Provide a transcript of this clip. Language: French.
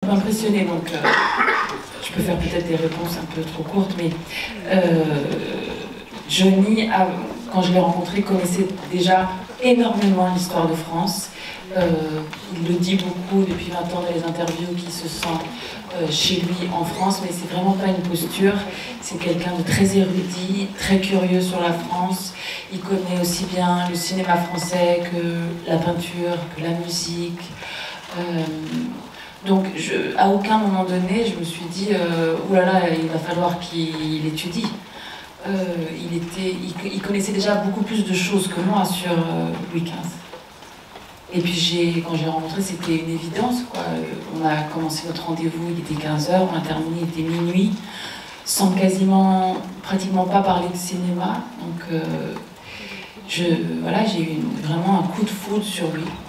peu impressionnée, donc je peux faire peut-être des réponses un peu trop courtes, mais Johnny, quand je l'ai rencontré, connaissait déjà énormément l'histoire de France. Il le dit beaucoup depuis 20 ans dans les interviews qu'il se sent chez lui en France, mais c'est vraiment pas une posture. C'est quelqu'un de très érudit, très curieux sur la France. Il connaît aussi bien le cinéma français que la peinture, que la musique. Donc à aucun moment donné, je me suis dit oulala, il va falloir qu'il étudie. Il connaissait déjà beaucoup plus de choses que moi sur Louis XV. Et puis quand j'ai rencontré, c'était une évidence, quoi. On a commencé notre rendez-vous, il était 15h, on a terminé, il était minuit, sans pratiquement pas parler de cinéma. Donc voilà, j'ai eu vraiment un coup de foudre sur lui.